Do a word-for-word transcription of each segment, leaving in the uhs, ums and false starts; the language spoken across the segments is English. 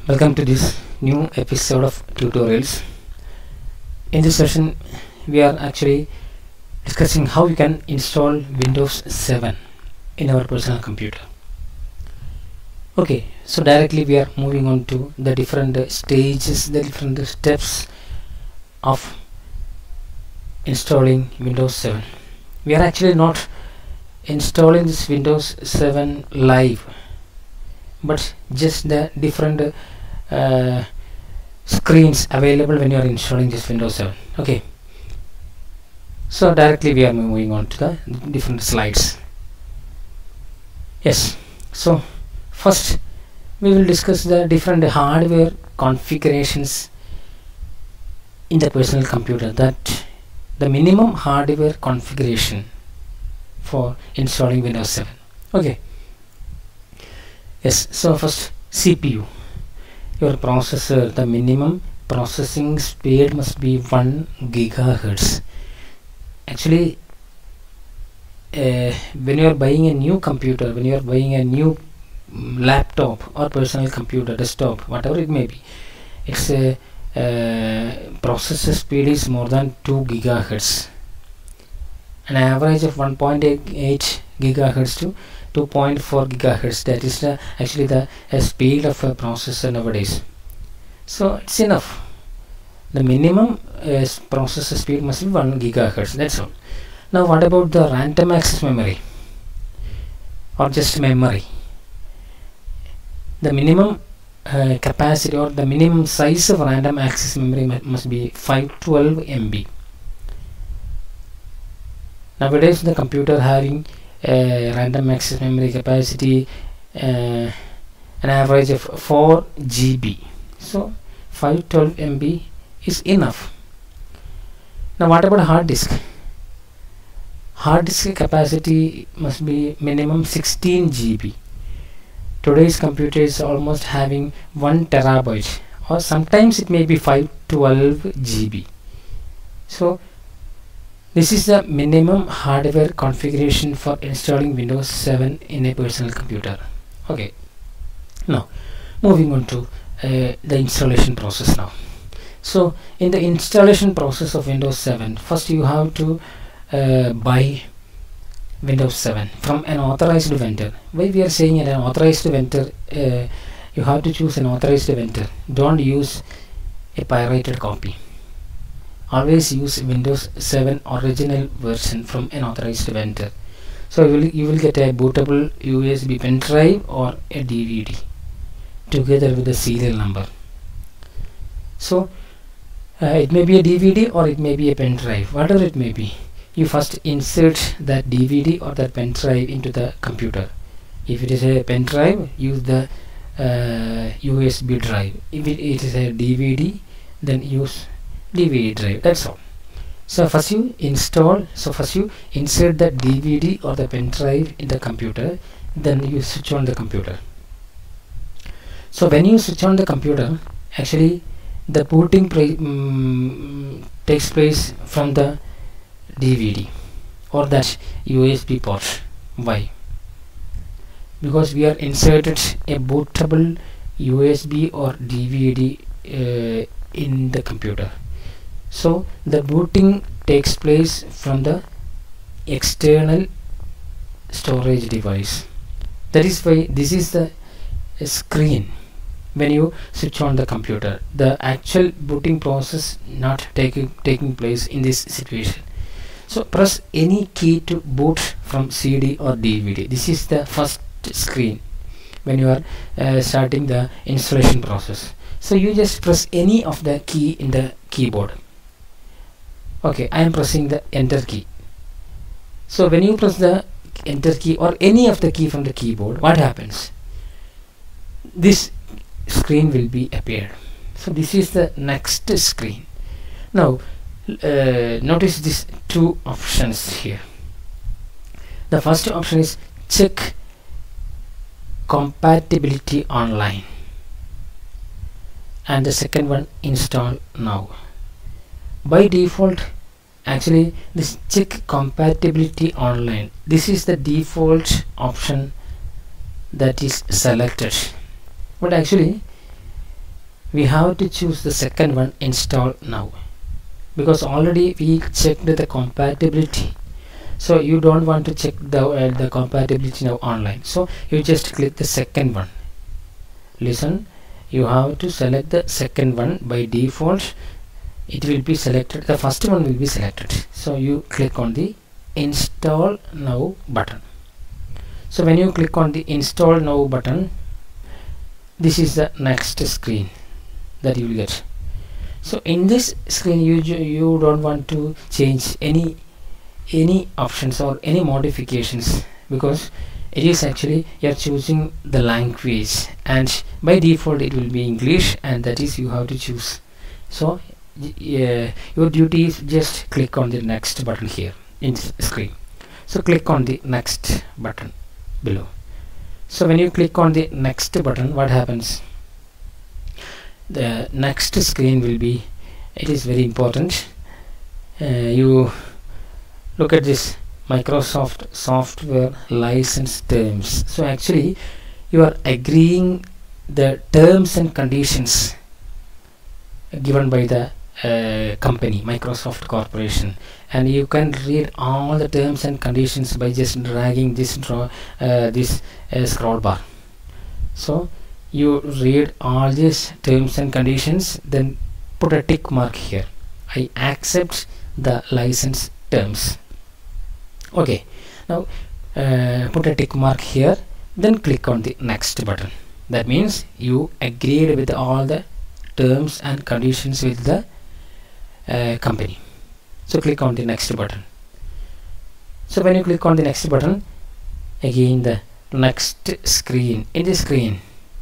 Welcome to this new episode of tutorials. In this session we are actually discussing how we can install Windows seven in our personal computer. Okay, so directly we are moving on to the different uh, stages, the different uh, steps of installing Windows seven. We are actually not installing this Windows seven live, but just the different uh, uh, screens available when you are installing this Windows seven. Okay, so directly we are moving on to the different slides. Yes, so first we will discuss the different hardware configurations in the personal computer, that the minimum hardware configuration for installing Windows seven. Okay, yes, so first C P U, your processor, the minimum processing speed must be one gigahertz. Actually, uh, when you are buying a new computer, when you are buying a new mm, laptop or personal computer, desktop, whatever it may be, its a uh, processor speed is more than two gigahertz. An average of one point eight gigahertz to two point four gigahertz, that is the actually the uh, speed of a processor nowadays. So it's enough. The minimum uh, processor speed must be one gigahertz, that's all. Now what about the random access memory or just memory? The minimum uh, capacity or the minimum size of random access memory must be five twelve M B. Nowadays the computer having uh, random access memory capacity uh, an average of four G B, so five twelve M B is enough. Now what about hard disk? Hard disk capacity must be minimum sixteen G B. Today's computer is almost having one terabyte, or sometimes it may be five twelve G B. So this is the minimum hardware configuration for installing Windows seven in a personal computer. Okay, now moving on to uh, the installation process now. So in the installation process of Windows seven, first you have to uh, buy Windows seven from an authorized vendor. Why we are saying an authorized vendor? Uh, you have to choose an authorized vendor. Don't use a pirated copy. Always use Windows seven original version from an authorized vendor. So you will, you will get a bootable U S B pen drive or a D V D together with the serial number. So uh, it may be a D V D or it may be a pen drive, whatever it may be. You first insert that D V D or that pen drive into the computer. If it is a pen drive, use the uh, U S B drive. If it, it is a D V D, then use D V D drive, that's all. So first you install, so first you insert the D V D or the pen drive in the computer, then you switch on the computer. So when you switch on the computer, actually the booting um, takes place from the D V D or that U S B port. Why? Because we are inserted a bootable U S B or D V D uh, in the computer. So the booting takes place from the external storage device. That is why this is the uh, screen when you switch on the computer. The actual booting process not taking taking place in this situation. So press any key to boot from C D or D V D. This is the first screen when you are uh, starting the installation process. So you just press any of the key in the keyboard. Okay, I am pressing the enter key. So when you press the enter key or any of the key from the keyboard, what happens? This screen will be appeared. So this is the next screen. Now uh, notice these two options here. The first option is check compatibility online, and the second one install now. By default, actually this check compatibility online, this is the default option that is selected, but actually we have to choose the second one, install now, because already we checked the compatibility. So you don't want to check the uh, the compatibility now online, so you just click the second one. Listen, you have to select the second one. By default it will be selected, the first one will be selected, so you click on the install now button. So when you click on the install now button, this is the next screen that you will get. So in this screen you you don't want to change any any options or any modifications, because it is actually you are choosing the language, and by default it will be English, and that is you have to choose. So uh, your duty is just click on the next button here in this screen. So click on the next button below. So when you click on the next button, what happens? The next screen will be, it is very important, uh, you look at this Microsoft software license terms. So actually you are agreeing the terms and conditions given by the uh, company Microsoft Corporation, and you can read all the terms and conditions by just dragging this draw uh, this uh, scroll bar. So you read all these terms and conditions, then put a tick mark here, I accept the license terms. Okay, now uh, put a tick mark here, then click on the next button. That means you agreed with all the terms and conditions with the uh, company. So click on the next button. So when you click on the next button, again the next screen, in this screen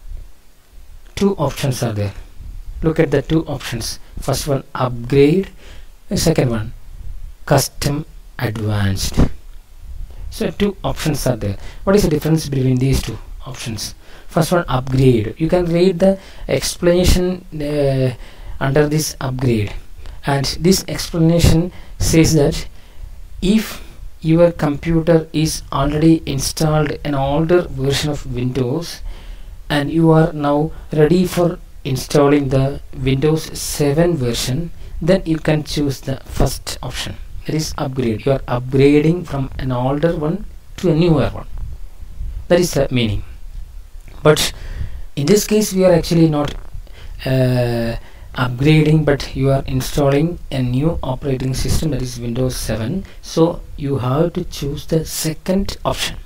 two options are there. Look at the two options. First one, upgrade, the second one, custom advanced. So two options are there. What is the difference between these two options? First one, upgrade. You can read the explanation uh, under this upgrade, and this explanation says that if your computer is already installed an older version of Windows and you are now ready for installing the Windows seven version, then you can choose the first option, that is upgrade. You are upgrading from an older one to a newer one. That is the meaning. But in this case we are actually not uh, upgrading, but you are installing a new operating system, that is Windows seven. So you have to choose the second option.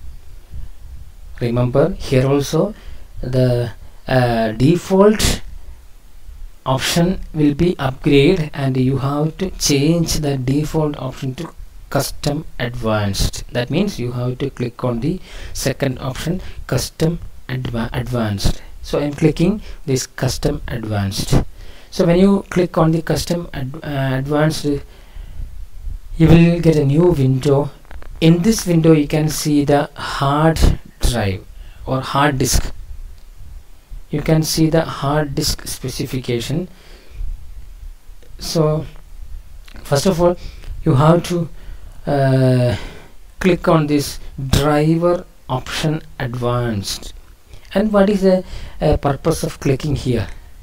Remember, here also the uh, default option will be upgrade, and you have to change the default option to custom advanced. That means you have to click on the second option, custom adva advanced. So I am clicking this custom advanced. So when you click on the custom ad uh, advanced, you will get a new window. In this window you can see the hard drive or hard disk. You can see the hard disk specification. So first of all you have to uh, click on this driver option advanced. And what is the uh, purpose of clicking here?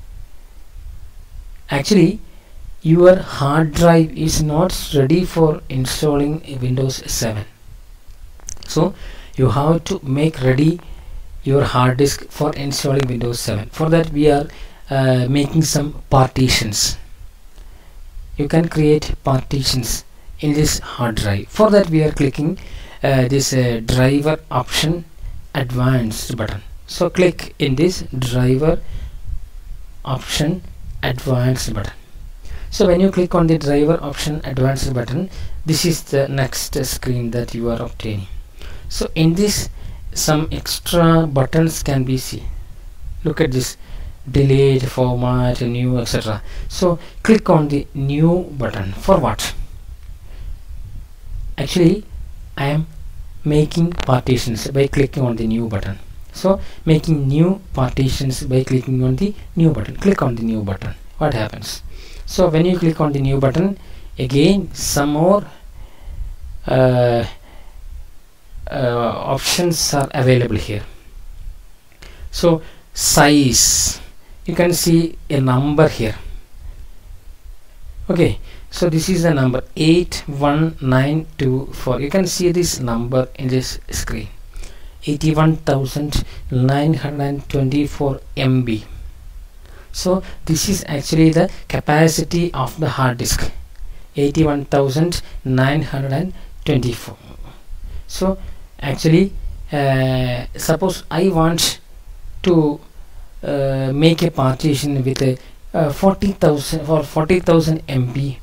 Actually your hard drive is not ready for installing Windows seven, so you have to make ready your hard disk for installing Windows seven. For that we are uh, making some partitions. You can create partitions in this hard drive. For that we are clicking uh, this uh, driver option advanced button. So click in this driver option advanced button. So when you click on the driver option advanced button, this is the next screen that you are obtaining. So in this some extra buttons can be seen. Look at this, delete, format, new, et cetera. So click on the new button. For what? Actually I am making partitions by clicking on the new button. So making new partitions by clicking on the new button. Click on the new button. What happens? So when you click on the new button, again some more uh, uh, options are available here. So size, you can see a number here. Okay, so this is the number eight one nine two four. You can see this number in this screen, eighty-one thousand nine hundred twenty-four M B. So this is actually the capacity of the hard disk, eighty-one thousand nine hundred twenty-four. So actually uh, suppose I want to uh, make a partition with a uh, forty thousand or forty thousand M B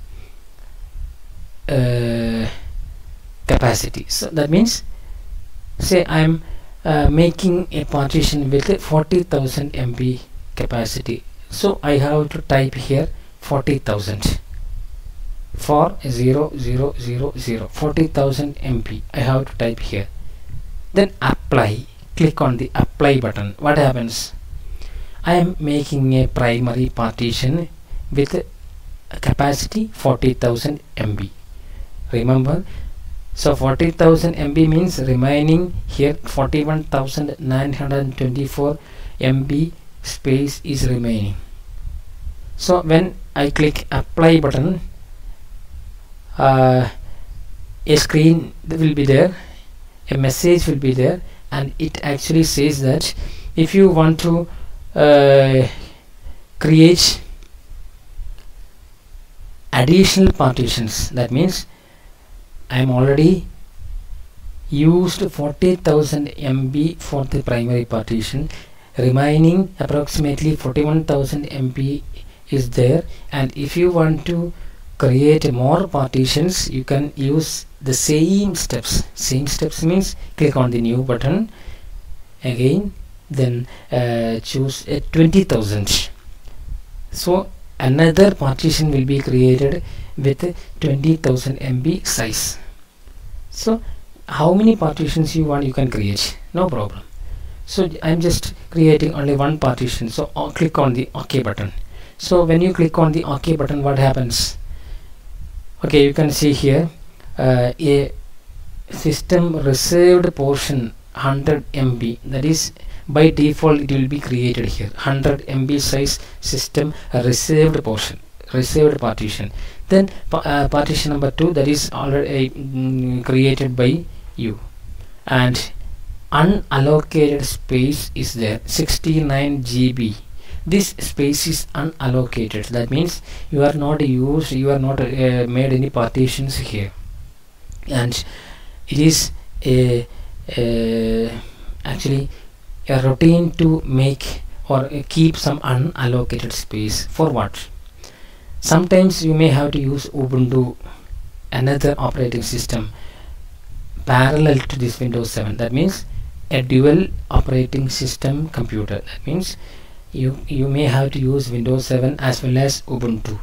uh, capacity. So that means, say I am uh, making a partition with a forty thousand M B capacity. So I have to type here forty thousand for zero zero zero zero, forty thousand M B I have to type here. Then apply, click on the apply button. What happens? I am making a primary partition with a capacity forty thousand M B. Remember, so forty thousand M B means remaining here forty-one thousand nine hundred twenty-four M B space is remaining. So when I click apply button, uh, a screen will be there, a message will be there, and it actually says that if you want to uh, create additional partitions, that means I am already used forty thousand M B for the primary partition, remaining approximately forty-one thousand M B is there, and if you want to create more partitions, you can use the same steps. Same steps means click on the new button again, then uh, choose a twenty thousand. So another partition will be created with twenty thousand M B size. So how many partitions you want, you can create, no problem. So I'm just creating only one partition, so uh, click on the OK button. So when you click on the OK button, what happens? Okay, you can see here uh, a system reserved portion one hundred M B, that is by default it will be created here, one hundred M B size system reserved portion, reserved partition. Then uh, partition number two, that is already mm, created by you, and unallocated space is there, sixty-nine G B. This space is unallocated, that means you are not used, you are not uh, made any partitions here, and it is a, a actually a routine to make or uh, keep some unallocated space. For what? Sometimes you may have to use Ubuntu, another operating system, parallel to this Windows seven, that means a dual operating system computer. That means you you may have to use Windows seven as well as Ubuntu.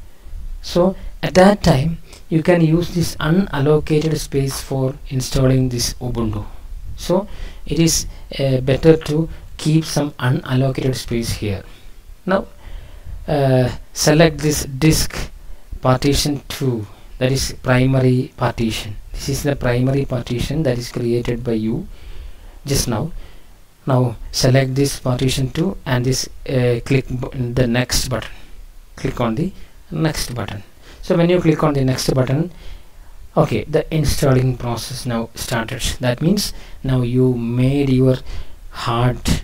So at that time you can use this unallocated space for installing this Ubuntu. So it is uh, better to keep some unallocated space here. Now uh, select this disk partition two, that is primary partition. This is the primary partition that is created by you just now. Now select this partition two and this uh, click the next button, click on the next button. So when you click on the next button, okay, the installing process now started. That means now you made your hard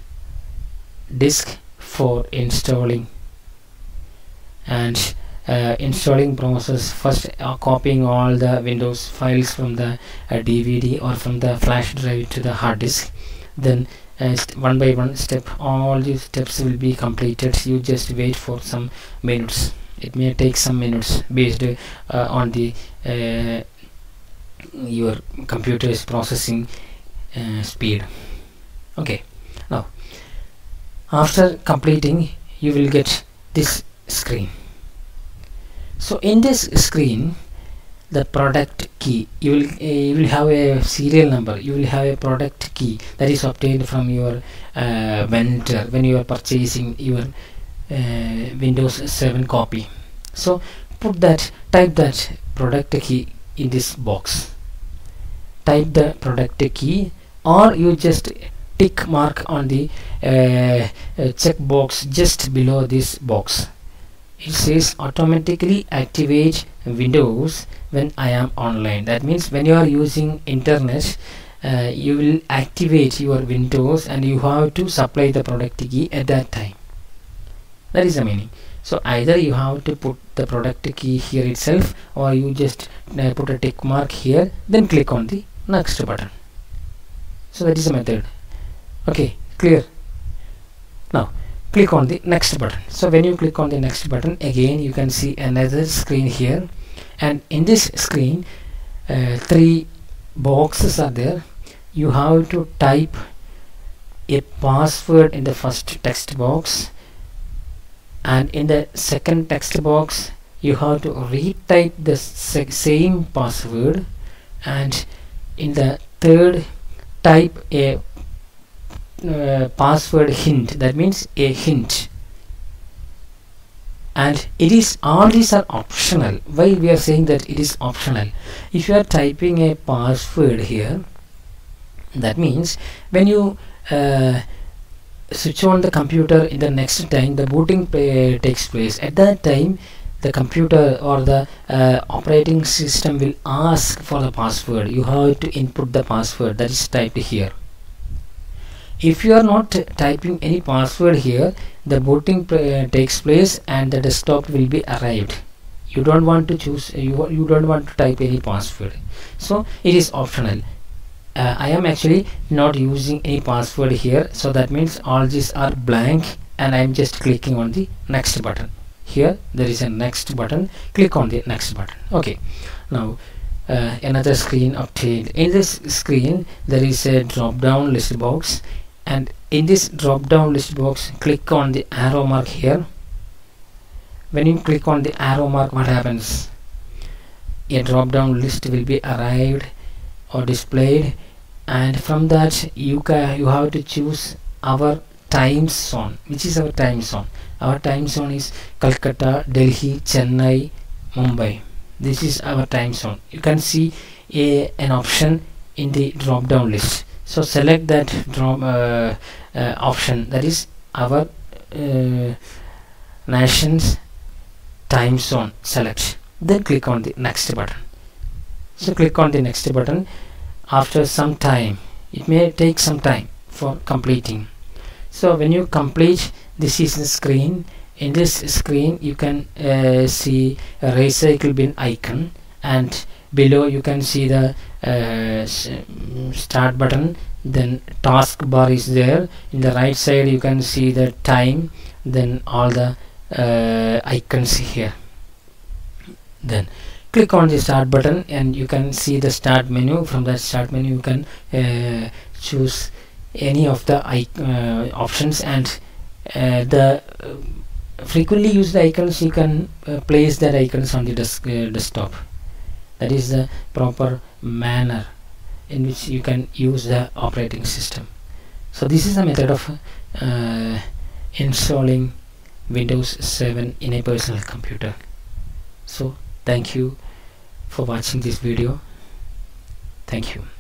disk for installing, and uh, installing process first uh, copying all the Windows files from the uh, D V D or from the flash drive to the hard disk. Then uh, one by one step, all these steps will be completed. You just wait for some minutes. It may take some minutes based uh, on the uh, your computer's processing uh, speed. Okay, now after completing you will get this screen. So in this screen, the product key, you will uh, you will have a serial number, you will have a product key that is obtained from your uh, vendor when you are purchasing your uh, Windows seven copy. So put that, type that product key in this box, type the product key, or you just tick mark on the uh, uh, checkbox just below this box. It says automatically activate Windows when I am online. That means when you are using internet, uh, you will activate your Windows and you have to supply the product key at that time. That is the meaning. So either you have to put the product key here itself, or you just uh, put a tick mark here, then click on the next button. So that is the method. Okay, clear? Now click on the next button. So when you click on the next button, again you can see another screen here, and in this screen uh, three boxes are there. You have to type a password in the first text box, and in the second text box you have to retype the same password, and in the third type a uh, password hint. That means a hint, and it is, all these are optional. Why we are saying that it is optional? If you are typing a password here, that means when you uh, switch on the computer in the next time the booting uh, takes place, at that time the computer or the uh, operating system will ask for the password. You have to input the password that is typed here. If you are not typing any password here, the booting uh, takes place and the desktop will be arrived. You don't want to choose, you, you don't want to type any password, so it is optional. Uh, I am actually not using any password here, so that means all these are blank, and I am just clicking on the next button. Here there is a next button, click on the next button. Okay, now uh, another screen obtained. In this screen there is a drop down list box, and in this drop down list box click on the arrow mark here. When you click on the arrow mark, what happens? A drop down list will be arrived or displayed, and from that you can you have to choose our time zone. Which is our time zone? Our time zone is Calcutta, Delhi, Chennai, Mumbai. This is our time zone. You can see a an option in the drop down list, so select that drop uh, uh, option, that is our uh, nation's time zone. Select, then click on the next button. So click on the next button. After some time, it may take some time for completing. So when you complete, this is the screen. In this screen you can uh, see a recycle bin icon, and below you can see the uh, start button, then task bar is there. In the right side you can see the time, then all the uh, icons here. Then click on the start button and you can see the start menu. From that start menu you can uh, choose any of the uh, options, and uh, the uh, frequently used icons you can uh, place that icons on the desk, uh, desktop. That is the proper manner in which you can use the operating system. So this is a method of uh, installing Windows seven in a personal computer. So thank you for watching this video. Thank you.